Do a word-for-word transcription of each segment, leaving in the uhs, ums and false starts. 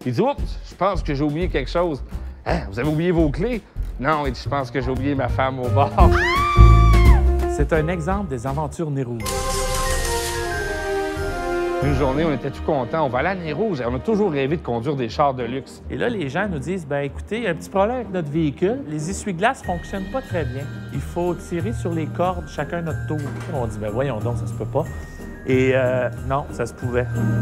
Il dit, oups, je pense que j'ai oublié quelque chose. Hein, vous avez oublié vos clés? Non, il dit, je pense que j'ai oublié ma femme au bar. C'est un exemple des aventures Nez Rouge. Une journée, on était tout contents. On va aller à Nez Rouge. On a toujours rêvé de conduire des chars de luxe. Et là, les gens nous disent, ben écoutez, il y a un petit problème avec notre véhicule. Les essuie-glaces ne fonctionnent pas très bien. Il faut tirer sur les cordes, chacun notre tour. On dit, ben voyons donc, ça se peut pas. Et euh, non, ça se pouvait.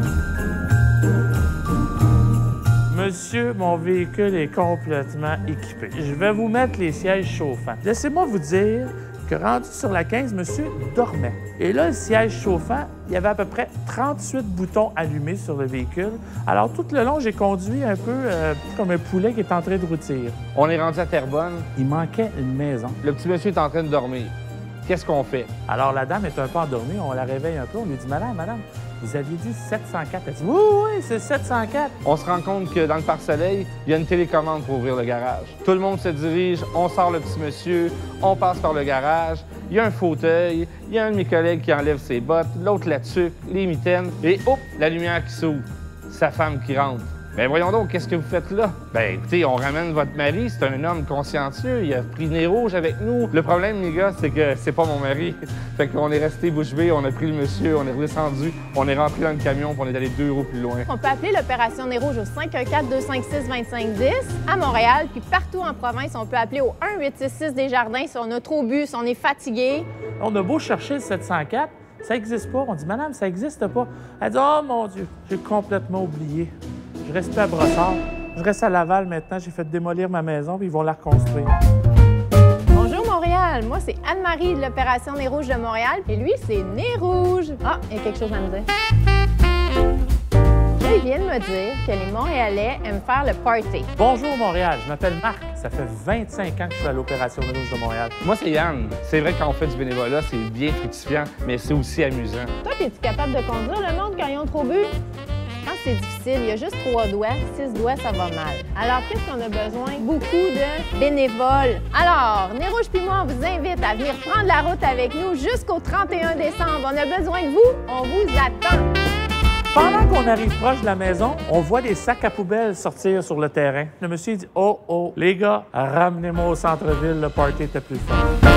Monsieur, mon véhicule est complètement équipé. Je vais vous mettre les sièges chauffants. Laissez-moi vous dire que rendu sur la quinze, monsieur dormait. Et là, le siège chauffant, il y avait à peu près trente-huit boutons allumés sur le véhicule. Alors, tout le long, j'ai conduit un peu euh, comme un poulet qui est en train de rôtir. On est rendu à Terrebonne. Il manquait une maison. Le petit monsieur est en train de dormir. Qu'est-ce qu'on fait? Alors, la dame est un peu endormie. On la réveille un peu. On lui dit, madame, madame, vous aviez dit sept cent quatre. Elle dit, oui, oui, c'est sept cent quatre. On se rend compte que dans le pare-soleil, il y a une télécommande pour ouvrir le garage. Tout le monde se dirige, on sort le petit monsieur, on passe par le garage. Il y a un fauteuil, il y a un de mes collègues qui enlève ses bottes, l'autre la tuque, les mitaines, et hop, la lumière qui s'ouvre. Sa femme qui rentre. Ben voyons donc, qu'est-ce que vous faites là? Ben écoutez, on ramène votre mari, c'est un homme consciencieux, il a pris Nez Rouge avec nous. Le problème, les gars, c'est que c'est pas mon mari. Fait qu'on est resté bouche bée, on a pris le monsieur, on est redescendu, on est rentré dans le camion, puis on est allé deux roues plus loin. On peut appeler l'opération Nez Rouge au cinq un quatre, deux cinq six, deux cinq un zéro à Montréal, puis partout en province, on peut appeler au un huit six six Desjardins si on a trop bu, si on est fatigué. On a beau chercher le sept cent quatre, ça n'existe pas. On dit, madame, ça n'existe pas. Elle dit, oh mon Dieu, j'ai complètement oublié. Je restais à Brossard. Je reste à Laval maintenant. J'ai fait démolir ma maison, puis ils vont la reconstruire. Bonjour Montréal, moi c'est Anne-Marie de l'opération Nez Rouge de Montréal, et lui c'est Nez Rouge. Ah, il y a quelque chose à me dire. Là, ils viennent me dire que les Montréalais aiment faire le party. Bonjour Montréal, je m'appelle Marc. Ça fait vingt-cinq ans que je suis à l'opération Nez Rouge de Montréal. Moi, c'est Yann. C'est vrai que quand on fait du bénévolat, c'est bien fructifiant, mais c'est aussi amusant. Toi, es-tu capable de conduire le monde quand ils ont trop bu? Quand c'est difficile, il y a juste trois doigts, six doigts, ça va mal. Alors, qu'est-ce qu'on a besoin? Beaucoup de bénévoles. Alors, Nez Rouge puis moi, on vous invite à venir prendre la route avec nous jusqu'au trente et un décembre. On a besoin de vous, on vous attend. Pendant qu'on arrive proche de la maison, on voit des sacs à poubelle sortir sur le terrain. Le monsieur dit, oh, oh, les gars, ramenez-moi au centre-ville, le party était plus fort.